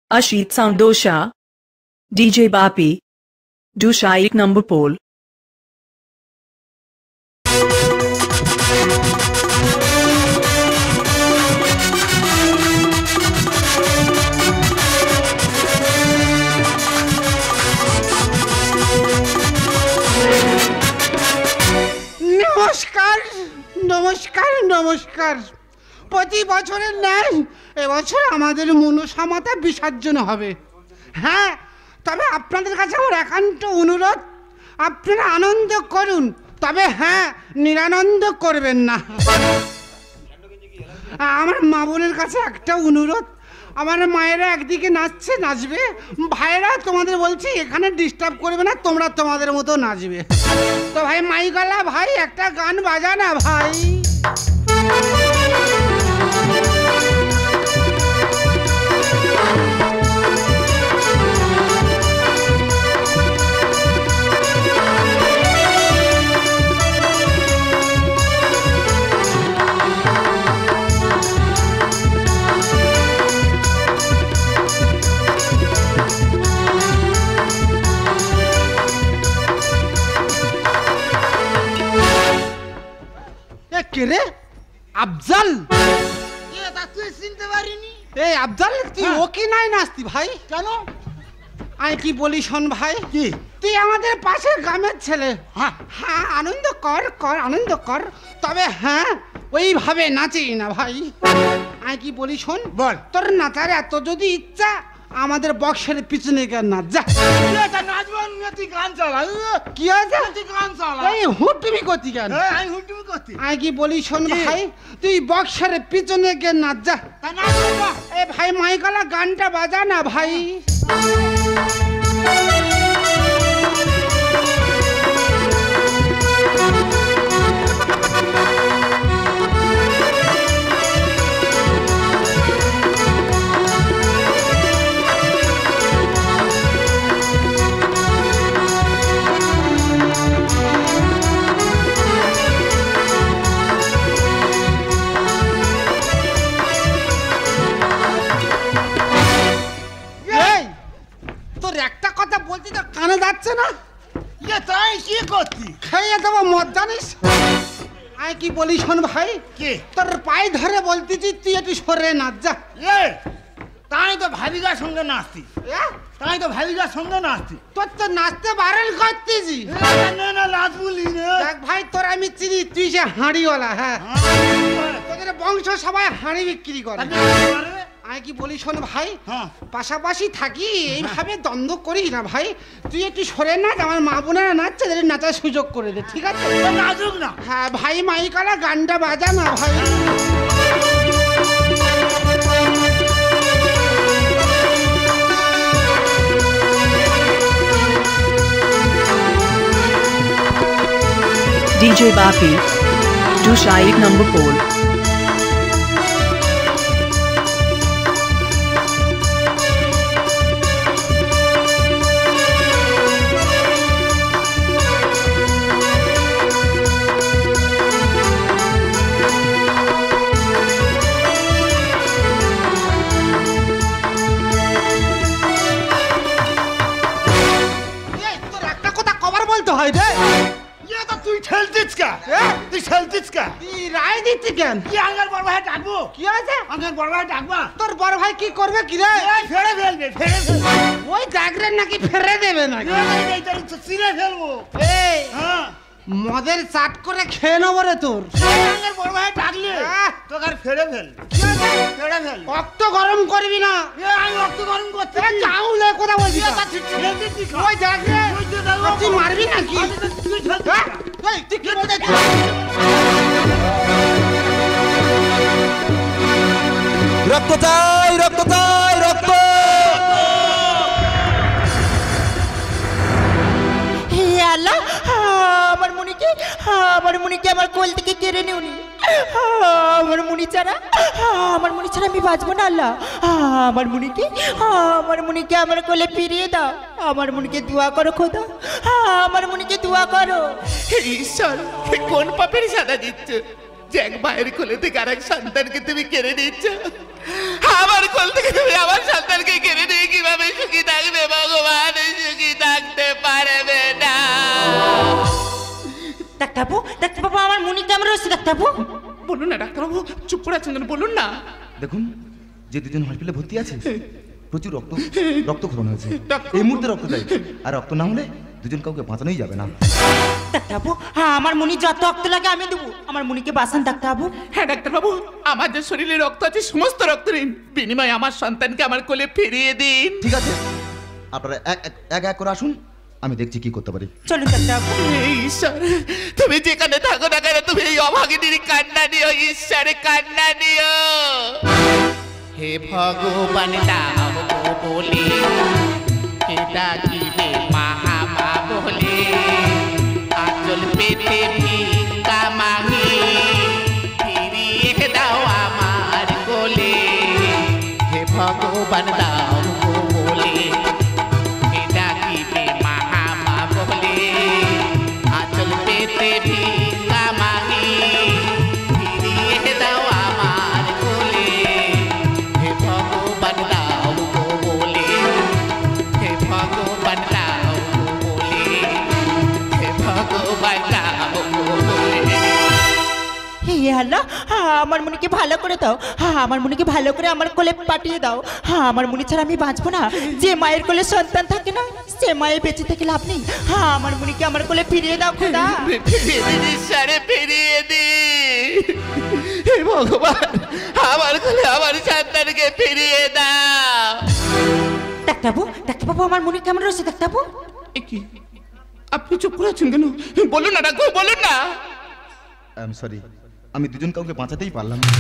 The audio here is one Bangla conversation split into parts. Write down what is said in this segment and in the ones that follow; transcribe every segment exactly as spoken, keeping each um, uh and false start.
Ashit Sound Dosha, D J Bapi, Dusha एक number pole. নমস্কার নমস্কার নমস্কার প্রতি বছরের ন্যায় এবছর আমাদের মনসামাতা বিসর্জন হবে। হ্যাঁ, তবে আপনাদের কাছে আমার একান্ত অনুরোধ, আপনারা আনন্দ করুন, তবে হ্যাঁ নিরানন্দ করবেন না। আমার মা বোনের কাছে একটা অনুরোধ, আমার মায়েরা একদিকে নাচছে নাচবে, ভাইরা তোমাদের বলছি এখানে ডিস্টার্ব করবে না, তোমরা তোমাদের মতো নাচবে। তো ভাই মাইকালা ভাই একটা গান বাজা না ভাই। কে রে? আফজাল? তুই চিনতে পারিনি? এই আফজাল, তুই ও কি নাই নাচতি ভাই? কেন? আমি কি বলি শোন ভাই, কি তুই আমাদের পাশের গ্রামের ছেলে। হ্যাঁ হ্যাঁ, আনন্দ কর কর আনন্দ কর, তবে হ্যাঁ ওইভাবে নাচি না ভাই। আমি কি বলি শোন, বল। তোর নাচার এত যদি ইচ্ছা, আমাদের বক্সের পিছনে গিয়ে নাচ যা। নাচবো তুই গান চালা। কি আছে? তুই গান চালা। এই হুটুমি করতি কেন? আমি হুটুমি করতি। আমি কি বলি শোন ভাই, তুই বক্সের পিছনে গিয়ে নাচ যা। এ ভাই মাইকালা গানটা বাজা না ভাই। কানে যাচ্ছে না? তাই কি করতি? খেয়ে দেবো মদ জানিস? আমি কি বলি শোন ভাই, কি তোর পায়ে ধরে বলতেছি তুই একটু সরে নাচ যা। তাই তো ভাবিকার সঙ্গে নাচতি, তাই তো ভাবিকার সঙ্গে নাচতি। তোর তো নাচতে বারণ করতেছি। না না নাচ বলি দেখ ভাই, তোর আমি চিনি, তুই সে হাঁড়িওয়ালা। হ্যাঁ, তোদের বংশ সবাই হাঁড়ি বিক্রি করে। আমি কি বলি শোন ভাই, পাশাপাশি থাকি এইভাবে দ্বন্দ্ব করি না ভাই, তুই একটু সরে নাচ, আমার মা বোনেরা নাচছে, তাদের নাচার সুযোগ করে দে, ঠিক আছে? নাচুক না। হ্যাঁ ভাই মাইকালা গানটা বাজা না ভাই। D J Bapi, Dusha एक number pole. তোর একটা কথা কবার বলতে হয় রে? তুই ঠেলতিস কা? তুই ঠেলতিস কা? তুই রায় দিচ্ছি কেন? কি আঙ্গার বড় ভাই ডাকবো? কি আছে? আঙ্গার বড় ভাই ডাকবা? তোর বড় ভাই কি করবে কি রে? ফেরে ফেলবে, ফেরে ফেলবে। ওই জাগরেন নাকি ফেরে দেবে নাকি? চিনে ফেলবো। এই হ্যাঁ, মদের চাট করে খেয়ে নেবো রে তোর। আঙ্গার বড় ভাই ডাকলে তোকে আর ফেরে ফেল, ফেরে ফেল। রক্ত গরম করবি না। আমি রক্ত গরম করতে চাউলে কথা বলবি? ওই জাগরে তুই মারবি নাকি? তুই কি বলতে? রক্ত চাই, রক্ত চাই, রক্ত। আল্লাহ, আমার মুনিকে আমার মুনিকে আমার কোল থেকে কেড়ে নিউনি। আমার মুনি ছাড়া আমার মুনি ছাড়া আমি বাঁচবো না। আল্লাহ, আমার মুনিকে আমার মুনিকে আমার কোলে ফিরিয়ে দাও। আমার মুনিকে দোয়া করো খোদা, আমার মুনিকে দোয়া করো। ঈশ্বর, কোন পাপের সাজা দিচ্ছ যে এক মায়ের কোলে থেকে আরেক সন্তানকে তুমি কেড়ে নিচ্ছ? আমার কোল থেকে তুমি আমার সন্তানকে কেড়ে নিয়ে ডাক্তারবাবু বলুন না ডাক্তারবাবু, চুপ করে আছেন কেন, বলুন না। দেখুন, যে দুজন হসপিটালে ভর্তি আছে প্রচুর রক্ত রক্তক্ষরণ হয়েছে, ডাক্তার- এই মুহূর্তে রক্ত চাই, আর রক্ত না হলে দুজন কাউকে বাঁচানোই যাবে না। ডাক্তারবাবু, হ্যাঁ আমার মুনি যত রক্ত লাগে আমি দেবো, আমার মুনিকে বাঁচান ডাক্তারবাবু। হ্যাঁ ডাক্তারবাবু, আমার যে শরীরে রক্ত আছে সমস্ত রক্ত নিন, বিনিময়ে আমার সন্তানকে আমার কোলে ফিরিয়ে দিন। ঠিক আছে, আপনারা এক এক- এক এক করে আসুন, আমি দেখছি কি করতে পারি। চলুন ডাক্তারবাবু। এই ঈশ্বর, তুমি যেখানে থাকো না কেন, তুমি এই অভাগিনীর কান্না নিও, ঈশ্বরে কান্না নিও। হে ভগবান দাও গো বলে, কে ডাকিবে মাহা মা বলে, আচল পেতে ভিক্ষা মাগি, ফিরিয়ে দাও আমার কোলে। হে ভগবান দাও গো বলে, কে ডাকিবে মাহা মা বলে, আচল পেতে ভিক্ষা মাগি, ফিরিয়ে দাও আমার কোলে। হে ভগবান দাও গো বলে, হে ভগবান দাও গো বলে, হে ভগবান দাও গো বলে। হে আল্লাহ, হ্যাঁ আমার মুনিকে ভালো করে দাও, হ্যাঁ আমার মুনিকে ভালো করে আমার কোলে পাঠিয়ে দাও। হ্যাঁ আমার মুনি ছাড়া আমি বাঁচবো না। যে মায়ের কোলে সন্তান থাকে না, সে মায়ের বেঁচে থেকে লাভ নেই। হ্যাঁ আমার মুনিকে আমার কোলে ফিরিয়ে দাও খোদা। ফিরিয়ে দিন ঈশ্বরে, ফিরিয়ে দিন। হে ভগবান, আমার কোলে আমার সন্তানকে ফিরিয়ে দাও। ডাক্তারবাবু, ডাক্তারবাবু আমার মুনি কেমন রয়েছে ডাক্তারবাবু? এ কি, আপনি চুপ করে আছেন কেন? বলুন না ডাক্তার, বলুন না। আই এম সরি, আমি দুজন কাউকে বাঁচাতেই পারলাম না।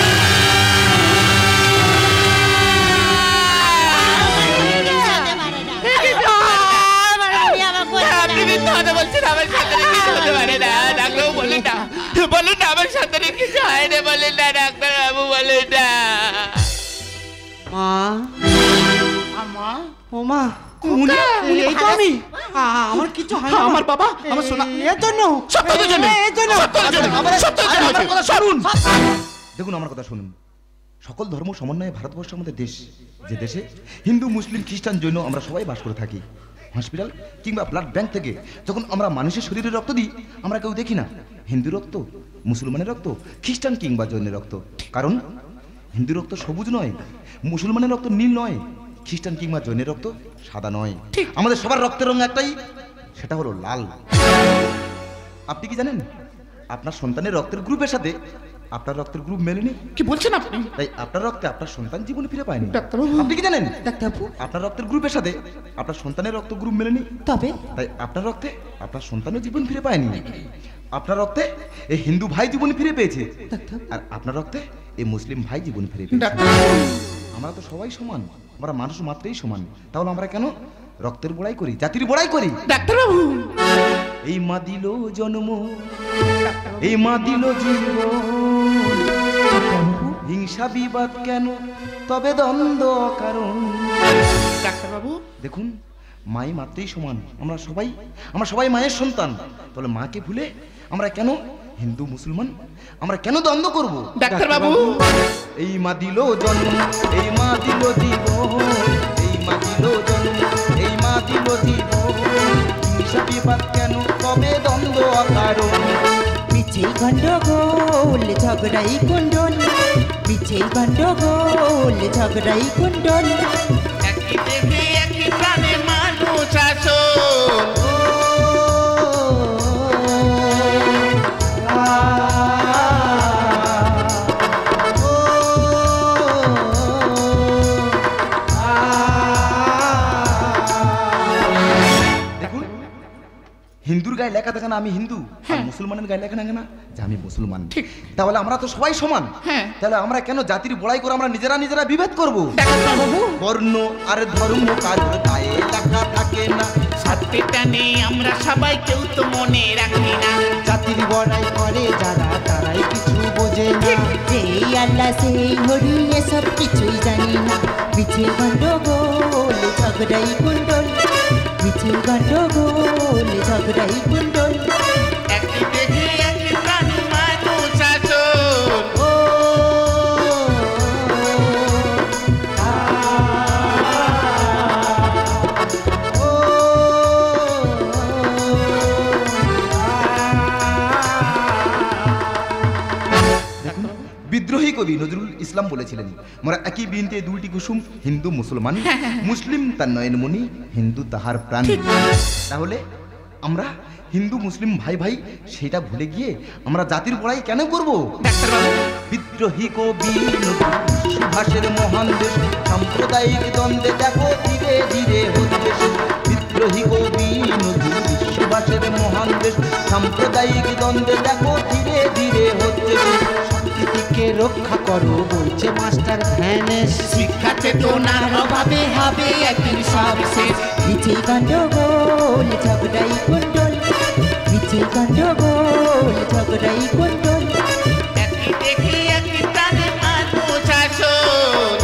আপনি মিথ্যা কথা বলছেন, আমার সন্তানের কিছু হতে পারে না। ডাক্তারবাবু বলুন না, বলুন না আমার সন্তানের কিছু হয় না, বলুন না ডাক্তারবাবু, বলুন না। মা, আমা, ও মা, উনি এই তো আমি, আ- আমার কিছু হয় না। আমার বাবা, আমার সোনা। এর জন্য সত্যের জন্য, এ- এর জন্য সত্যের জন্য, সত্যের জন্য আমার কথা হয়েছে। শুনুন, দেখুন আমার কথা শুনুন। সকল ধর্ম সমন্বয়ে ভারতবর্ষ আমাদের দেশ, যে দেশে হিন্দু মুসলিম খ্রিস্টান জৈন আমরা সবাই বাস করে থাকি। হসপিটাল কিংবা ব্লাড ব্যাংক থেকে যখন আমরা মানুষের শরীরে রক্ত দিই, আমরা কেউ দেখি না হিন্দু রক্ত, মুসলমানের রক্ত, খ্রিস্টান কিংবা জৈনের রক্ত। কারণ হিন্দু রক্ত সবুজ নয়, মুসলমানের রক্ত নীল নয়, খ্রিস্টান কিংবা জৈনের রক্ত সাদা নয়। আমাদের সবার রক্তের রং একটাই, সেটা হলো লাল। আপনি কি জানেন আপনার সন্তানের রক্তের গ্রুপের সাথে আপনার রক্তের গ্রুপ মেলেনি? কি বলছেন আপনি? তাই আপনার রক্তে আপনার সন্তান জীবনে ফিরে পায়নি। ডাক্তারবাবু। আপনি কি জানেন ডাক্তারবাবু আপনার রক্তের গ্রুপের সাথে আপনার সন্তানের রক্ত গ্রুপ মেলেনি? তবে তাই আপনার রক্তে আপনার সন্তানও জীবন ফিরে পায়নি। আপনার রক্তে এই হিন্দু ভাই জীবন ফিরে পেয়েছে, আর আপনার রক্তে এই মুসলিম ভাই জীবন ফিরে পেয়েছে। ডাক্তারবাবু, আমরা তো সবাই সমান, আমরা মানুষ মাত্রই সমান, তাহলে আমরা কেন রক্তের বড়াই করি, জাতির বড়াই করি? ডাক্তারবাবু, এই মা দিল জন্ম, এই মা দিল জীবন, হিংসা বিবাদ কেন, তবে দ্বন্দ্ব কারণ। ডাক্তারবাবু, দেখুন, মাই মাত্রই সমান, আমরা সবাই আমরা সবাই মায়ের সন্তান, তাহলে মাকে ভুলে আমরা কেন হিন্দু মুসলমান, আমরা কেন দ্বন্দ্ব করব? ডাক্তারবাবু, এই মা দিল জন্ম, এই মা দিল জীবন, এই মা দিল জন্ম, এই মা দিল জীবন, হিংসা বিবাদ কেন, তবে দ্বন্দ্ব কারণ। পিছেই গন্ডগোল ঝগড়াই কুণ্ডল, পিছেই গন্ডগোল ঝগড়াই কুণ্ডল। একই দেহে একই প্রাণে মানুষ আসল। দেখুন, হিন্দুর গায়ে লেখা থাকে না আমি হিন্দু, আর মুসলমানের গায়ে লেখা থাকে না যে আমি মুসলমান। ঠিক। তাহলে আমরা তো সবাই সমান। হ্যাঁ। তাহলে আমরা কেন জাতির বড়াই করে আমরা নিজেরা নিজেরা বিভেদ করব? ডাক্তারবাবু, বর্ণ আর ধর্ম কারোর গায়ে লেখা থাকে না, সত্যিটা নেই আমরা সবাই কেউ তো মনে রাখি না। জাতির বড়াই করে যারা, তারাই কিছু বোঝে না। যেই আল্লাহ সেই হরি এসব কিছুই জানি না। পিছে গন্ডগোল ঝগড়াই কুণ্ডল, পিছে গন্ডগোল ঝগড়াই কুণ্ডল। একই দেহে একই প্রাণে মানুষ আসল। ও কবি নজরুল ইসলাম বলেছিলেন, মোরা একই বৃন্তে দুইটি কুসুম, হিন্দু মুসলমান, মুসলিম তার নয়নমণি, হিন্দু তাহার প্রাণ। তাহলে আমরা হিন্দু মুসলিম ভাই ভাই সেটা ভুলে গিয়ে আমরা জাতির বড়াই কেন করব? বিদ্রোহী কবি সুভাষের মহান দেশ, সাম্প্রদায়িক দ্বন্দ্বে দেখো ধীরে ধীরে হচ্ছে শেষ। বিদ্রোহী কবি নজরুল সুভাষের মহান দেশ, সাম্প্রদায়িক দ্বন্দ্বে দেখো ধীরে ধীরে হচ্ছে শেষ। সম্প্রীতিকে রক্ষা করো বলছে মাস্টার ধ্যানেশ। শিক্ষা চেতনার অভাবে হবে একদিন সব শেষ। নিচে গন্ডগোল ঝগড়াই কুণ্ডল, নিচে গন্ডগোল ঝগড়াই কুণ্ডল। একই দেখে একই প্রাণে মানুষ আসল।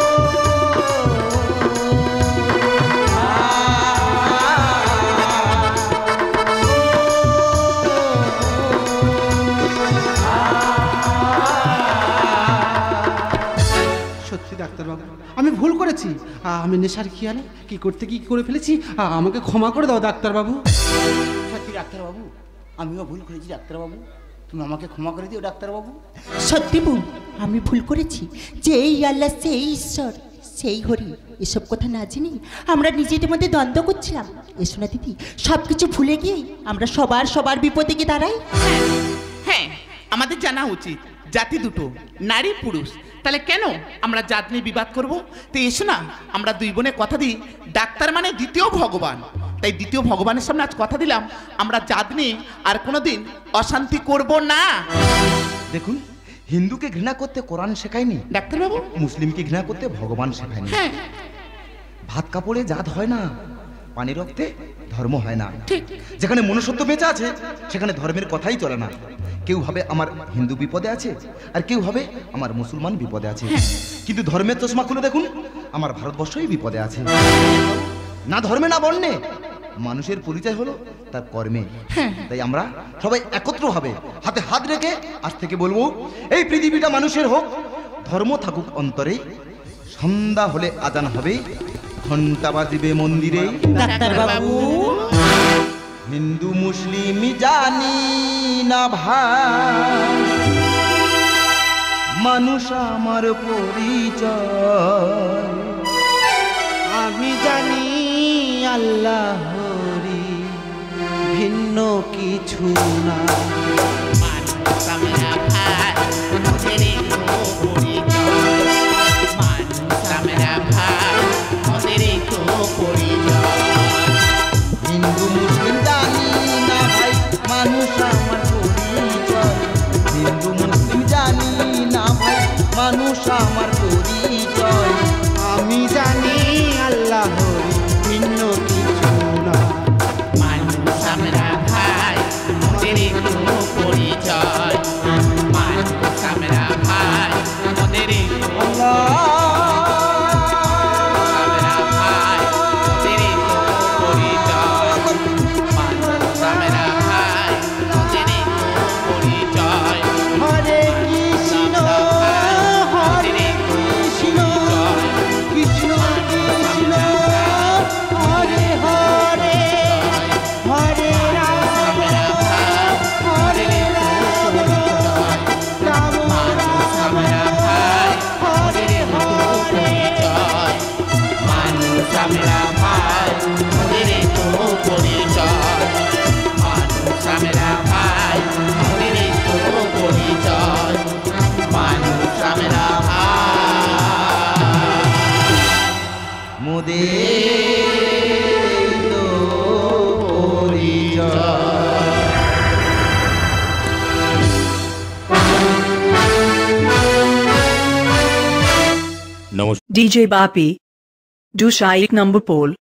সত্যি ডাক্তারবাবু, আমি ভুল করেছি। আ, আমি নেশার খেয়ালে কি করতে কি করে ফেলেছি, আ, আমাকে ক্ষমা করে দাও ডাক্তারবাবু। সত্যি ডাক্তারবাবু, আমিও ভুল করেছি ডাক্তারবাবু, তুমি আমাকে ক্ষমা করে দিও ডাক্তারবাবু। সত্যি বোন, আমি ভুল করেছি। যে এই আল্লাহ, সেই ঈশ্বর, সেই হরি, এসব কথা না জেনে আমরা নিজেদের মধ্যে দ্বন্দ্ব করছিলাম। এসো না দিদি, সব কিছু ভুলে গিয়ে আমরা সবার সবার বিপদে গিয়ে দাঁড়াই। হ্যাঁ, আমাদের জানা উচিত জাতি দুটো, নারী পুরুষ। তাহলে কেন আমরা জাত নিয়ে বিবাদ করবো? তো এসো না, আমরা দুই বোনে কথা দিই, ডাক্তার মানে দ্বিতীয় ভগবান। তাই দ্বিতীয় ভগবানের সামনে আজ কথা দিলাম, আমরা জাত নিয়ে আর কোনোদিন অশান্তি করব না। দেখুন, হিন্দুকে ঘৃণা করতে কোরআন শেখায়নি, ডাক্তারবাবু। মুসলিমকে ঘৃণা করতে ভগবান শেখায়নি। হ্যাঁ, ভাত কাপড়ে জাত হয় না, পানি রক্তে ধর্ম হয় না। ঠিক। যেখানে মনুষ্যত্ব বেঁচে আছে সেখানে ধর্মের কথাই চলে না। কেউ ভাবে আমার হিন্দু বিপদে আছে, আর কেউ ভাবে আমার মুসলমান বিপদে আছে। কিন্তু ধর্মের চশমা খুলে দেখুন, আমার ভারতবর্ষই বিপদে আছে। না ধর্মে না বর্ণে, মানুষের পরিচয় হলো তার কর্মে। তাই আমরা সবাই একত্রভাবে হাতে হাত রেখে আজ থেকে বলবো, এই পৃথিবীটা মানুষের হোক, ধর্ম থাকুক অন্তরে। সন্ধ্যা হলে আজান হবে, ঘন্টা বাজিবে মন্দিরে। ডাক্তারবাবু, হিন্দু মুসলিম জানি না ভাই, মানুষ আমার পরিচয়। আমি জানি আল্লাহরি, ভিন্ন কিছু না। মানুষ আমরা ভাই, আমাদের একটু পরিচয়। মানুষ আমরা ভাই, আমাদের একটু পরিচয়। হিন্দু মুসলিম জানি না ভাই, মানুষ আমার পরিচয়। হিন্দু মুসলিম জানি না ভাই, মানুষ আমার পরিচয়। আমি জানি আল্লাহরি, ভিন্ন কিছু না। মানুষ আমরা ভাই, আমাদের একটু পরিচয়। মানুষ আমরা ভাই, আমাদের একটু আমরা ভাই, আমাদের একটু পরিচয়। মানুষ আমরা ভাই, আমাদের একটু পরিচয়। হরে কৃষ্ণ, হরে কৃষ্ণ, কৃষ্ণ কৃষ্ণ, হরে হরে, হরে রাম, হরে রাম, রাম রাম, হরে হরে। মানুষ আমরা ভাই, আমাদের একটু পরিচয়। মানুষ আমরা ভাই, আমাদের একটু পরিচয়। মানুষ আমরা ভাই, মোদের তো পরিচয়। D J Bapi, Dusha ek number pole.